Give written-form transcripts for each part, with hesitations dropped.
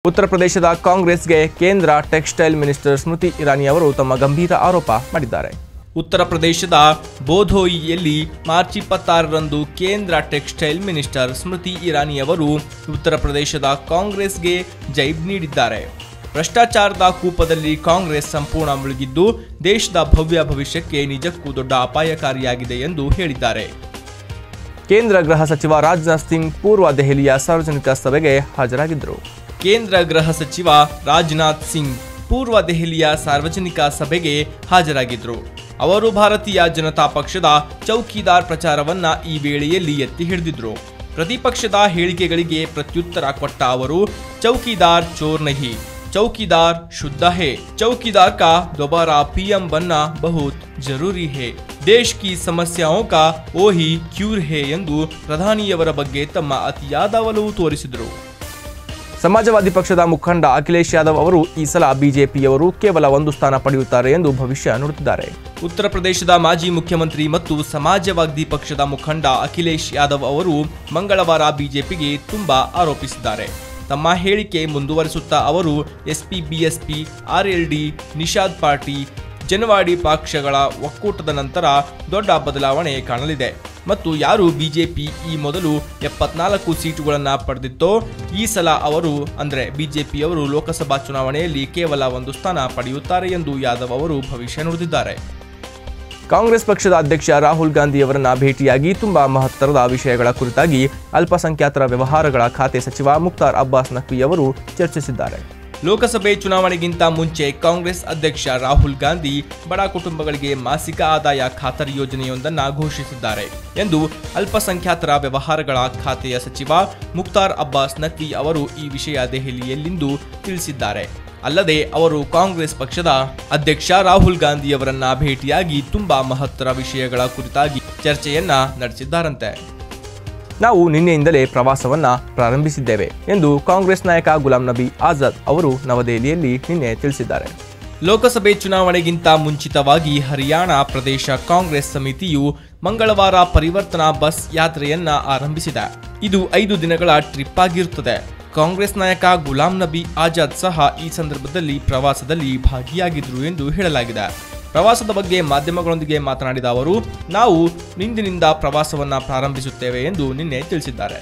ಉತ್ತರ ಪ್ರದೇಶದ ಕಾಂಗ್ರೆಸ್ಗೆ ಕೇಂದ್ರ ಟೆಕ್ಸ್ಟೈಲ್ ಮಿನಿಸ್ಟರ್ ಸ್ಮೃತಿ ಇರಾನಿ ಅವರು ತಮ್ಮ ಗಂಭೀರ ಆರೋಪ ಮಾಡಿದ್ದಾರೆ. ಉತ್ತರ ಪ್ರದೇಶದ ಬೋಧೋಯಿಯಲ್ಲಿ ಮಾರ್ಚ್ 26ರಂದು ಕೇಂದ್ರ ಟೆಕ್ಸ್ಟೈಲ್ ಮಿನಿಸ್ಟರ್ ಸ್ಮೃತಿ ಇರಾನಿ ಅವರು ಉತ್ತರ ಪ್ರದೇಶದ ಕಾಂಗ್ರೆಸ್ಗೆ ಜೈಬ್ ನೀಡಿದ್ದಾರೆ. ಭ್ರಷ್ಟಾಚಾರದ ಕೂಪದಲ್ಲಿ ಕಾಂಗ್ರೆಸ್ ಸಂಪೂರ್ಣ ಮುಳುಗಿದ್ದು ದೇಶದ ಭವ್ಯ ಭವಿಷ್ಯಕ್ಕೆ ನಿಜಕ್ಕೂ ದೊಡ್ಡ ಅಪಾಯಕಾರಿಯಾಗಿದೆ ಎಂದು ಹೇಳಿದ್ದಾರೆ. ಕೇಂದ್ರ ಗೃಹ ಸಚಿವ ರಾಜನಾಥ್ ಸಿಂಗ್ ಪೂರ್ವ ದೆಹಲಿಯ ಸಾರ್ವಜನಿಕ ಸಭೆಗೆ ಹಾಜರಾಗಿದ್ದರು. ಕೇಂದ್ರ ಗೃಹ ಸಚಿವ ರಾಜನಾಥ್ ಸಿಂಗ್ ಪೂರ್ವ ದೆಹಲಿಯ ಸಾರ್ವಜನಿಕ ಸಭೆಗೆ ಹಾಜರಾಗಿದ್ದರು. ಅವರು ಭಾರತೀಯ ಜನತಾ ಪಕ್ಷದ ಚೌಕಿದಾರ್ ಪ್ರಚಾರವನ್ನ ಈ ವೇಳೆಯಲ್ಲಿ ಎತ್ತಿ ಹಿಡಿದಿದ್ರು. ಪ್ರತಿಪಕ್ಷದ ಹೇಳಿಕೆಗಳಿಗೆ ಪ್ರತ್ಯುತ್ತರ ಕೊಟ್ಟ ಅವರು ಚೌಕಿದಾರ್ ಚೋರ್ ನಹಿ, ಚೌಕಿದಾರ್ ಶುದ್ಧ ಹೇ, ಚೌಕಿದಾರ್ का दोबारा पीएम बनना बहुत जरूरी है, ದೇಶ್ ಕಿ ಸಮಸ್ಯಾओं का वो ही क्यूर है ಎಂದು ಪ್ರಧಾನಿಯವರ ಬಗ್ಗೆ ತಮ್ಮ ಅತಿಯಾದ ಒಲವು ತೋರಿಸಿದರು. ಸಮಾಜವಾದಿ ಪಕ್ಷದ ಮುಖಂಡ ಅಖಿಲೇಶ್ ಯಾದವ್ ಅವರು ಈ ಸಲ ಬಿಜೆಪಿಯವರು ಕೇವಲ 1 ಸ್ಥಾನ ಪಡೆಯುತ್ತಾರೆ ಎಂದು ಭವಿಷ್ಯ ನುಡಿದಿದ್ದಾರೆ. ಉತ್ತರ ಪ್ರದೇಶದ ಮಾಜಿ ಮುಖ್ಯಮಂತ್ರಿ ಮತ್ತು ಸಮಾಜವಾದಿ ಪಕ್ಷದ ಮುಖಂಡ ಅಖಿಲೇಶ್ ಯಾದವ್ ಅವರು ಮಂಗಳವಾರ ಬಿಜೆಪಿಗೆ ತುಂಬಾ ಆರೋಪಿಸಿದ್ದಾರೆ. ತಮ್ಮ ಹೇಳಿಕೆ ಮುಂದುವರಿಸುತ್ತಾ ಅವರು SP, BSP, RLD, Nishad party, Janwadi ಪಕ್ಷಗಳ ಒಕ್ಕೂಟದ ನಂತರ ದೊಡ್ಡ ಬದಲಾವಣೆ ಕಾಣಲಿದೆ ಮತ್ತು ಯಾರು ಬಿಜೆಪಿ ಈ ಮೊದಲು 74 ಸೀಟುಗಳನ್ನು ಪಡೆದಿತ್ತೋ ಈ ಸಲ ಅವರು ಅಂದರೆ ಬಿಜೆಪಿಯವರು ಲೋಕಸಭಾ ಚುನಾವಣೆಯಲ್ಲಿ ಕೇವಲ 1 ಸ್ಥಾನ ಪಡೆಯುತ್ತಾರೆ ಎಂದು ಯಾದವ್ ಅವರು ಭವಿಷ್ಯ ನುಡಿದಿದ್ದಾರೆ. ಕಾಂಗ್ರೆಸ್ ಪಕ್ಷದ ಅಧ್ಯಕ್ಷ ರಾಹುಲ್ ಗಾಂಧಿ ಅವರನ್ನ ಭೇಟಿಯಾಗಿ ತುಂಬಾ ಮಹತ್ತರದ ವಿಷಯಗಳ ಕುರಿತಾಗಿ ಅಲ್ಪಸಂಖ್ಯಾತರ ವ್ಯವಹಾರಗಳ ಖಾತೆ ಸಚಿವ ಮುಖ್ತಾರ್ ಅಬ್ಬಾಸ್ ನಖ್ವಿ ಅವರು ಚರ್ಚಿಸಿದ್ದಾರೆ. ಲೋಕಸಭೆ ಚುನಾವಣೆಗಿಂತ ಮುಂಚೆ ಕಾಂಗ್ರೆಸ್ ಅಧ್ಯಕ್ಷ ರಾಹುಲ್ ಗಾಂಧಿ ಬಡ ಕುಟುಂಬಗಳಿಗೆ ಮಾಸಿಕ ಆದಾಯ ಖಾತರಿ ಯೋಜನೆಯೊಂದನ್ನು ಘೋಷಿಸಿದ್ದಾರೆ ಎಂದು ಅಲ್ಪಸಂಖ್ಯಾತರ ವ್ಯವಹಾರಗಳ ಖಾತೆಯ ಸಚಿವ ಮುಖ್ತಾರ್ ಅಬ್ಬಾಸ್ ನಖ್ವಿ ಅವರು ಈ ವಿಷಯ ದೆಹಲಿಯಲ್ಲಿಂದು ತಿಳಿಸಿದ್ದಾರೆ. ಅಲ್ಲದೆ ಅವರು ಕಾಂಗ್ರೆಸ್ ಪಕ್ಷದ ಅಧ್ಯಕ್ಷ ರಾಹುಲ್ ಗಾಂಧಿ ಅವರನ್ನ ಭೇಟಿಯಾಗಿ ತುಂಬಾ ಮಹತ್ತರ ವಿಷಯಗಳ ಕುರಿತಾಗಿ ಚರ್ಚೆಯನ್ನ ನಡೆಸಿದ್ದಾರಂತೆ. ನಾವು ನಿನ್ನೆಯಿಂದಲೇ ಪ್ರವಾಸವನ್ನ ಪ್ರಾರಂಭಿಸಿದ್ದೇವೆ ಎಂದು ಕಾಂಗ್ರೆಸ್ ನಾಯಕ ಗುಲಾಂ ನಬಿ ಆಜಾದ್ ಅವರು ನವದೆಹಲಿಯಲ್ಲಿ ನಿನ್ನೆ ತಿಳಿಸಿದ್ದಾರೆ. ಲೋಕಸಭೆ ಚುನಾವಣೆಗಿಂತ ಮುಂಚಿತವಾಗಿ ಹರಿಯಾಣ ಪ್ರದೇಶ ಕಾಂಗ್ರೆಸ್ ಸಮಿತಿಯು ಮಂಗಳವಾರ ಪರಿವರ್ತನಾ ಬಸ್ ಯಾತ್ರೆಯನ್ನ ಆರಂಭಿಸಿದೆ. ಇದು 5 ದಿನಗಳ ಟ್ರಿಪ್ ಆಗಿರುತ್ತದೆ. ಕಾಂಗ್ರೆಸ್ ನಾಯಕ ಗುಲಾಂ ನಬಿ ಆಜಾದ್ ಸಹ ಈ ಸಂದರ್ಭದಲ್ಲಿ ಪ್ರವಾಸದಲ್ಲಿ ಭಾಗಿಯಾಗಿದ್ದರು ಎಂದು ಹೇಳಲಾಗಿದೆ. ಪ್ರವಾಸದ ಬಗ್ಗೆ ಮಾಧ್ಯಮಗಳೊಂದಿಗೆ ಮಾತನಾಡಿದ ಅವರು, ನಾವು ಇಂದಿನಿಂದ ಪ್ರವಾಸವನ್ನ ಪ್ರಾರಂಭಿಸುತ್ತೇವೆ ಎಂದು ನಿನ್ನೆ ತಿಳಿಸಿದ್ದಾರೆ.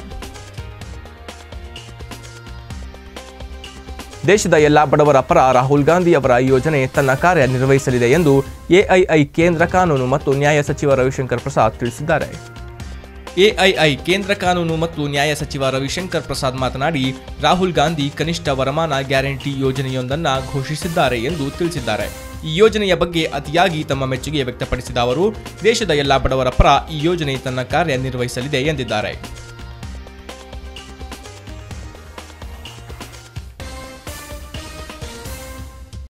ದೇಶದ ಎಲ್ಲಾ ಬಡವರ ಪರ ರಾಹುಲ್ ಗಾಂಧಿ ಅವರ ಯೋಜನೆ ತನ್ನ ಕಾರ್ಯ ನಿರ್ವಹಿಸಲಿದೆ ಎಂದು ಎಐಐ ಕೇಂದ್ರ ಕಾನೂನು ಮತ್ತು ನ್ಯಾಯ ಸಚಿವ ರವಿಶಂಕರ್ ಪ್ರಸಾದ್ ತಿಳಿಸಿದ್ದಾರೆ. ಎಐಐ ಕೇಂದ್ರ ಕಾನೂನು ಮತ್ತು ನ್ಯಾಯ ಸಚಿವ ರವಿಶಂಕರ್ ಪ್ರಸಾದ್ ಮಾತನಾಡಿ, ರಾಹುಲ್ ಗಾಂಧಿ ಕನಿಷ್ಠ ವರಮಾನ ಗ್ಯಾರಂಟಿ ಯೋಜನೆಯೊಂದನ್ನು ಘೋಷಿಸಿದ್ದಾರೆ ಎಂದು ತಿಳಿಸಿದ್ದಾರೆ. ಈ ಯೋಜನೆಯ ಬಗ್ಗೆ ಅತಿಯಾಗಿ ತಮ್ಮ ಮೆಚ್ಚುಗೆ ವ್ಯಕ್ತಪಡಿಸಿದ ಅವರು, ದೇಶದ ಎಲ್ಲಾ ಬಡವರ ಪರ ಈ ಯೋಜನೆ ತನ್ನ ಕಾರ್ಯ ನಿರ್ವಹಿಸಲಿದೆ ಎಂದಿದ್ದಾರೆ.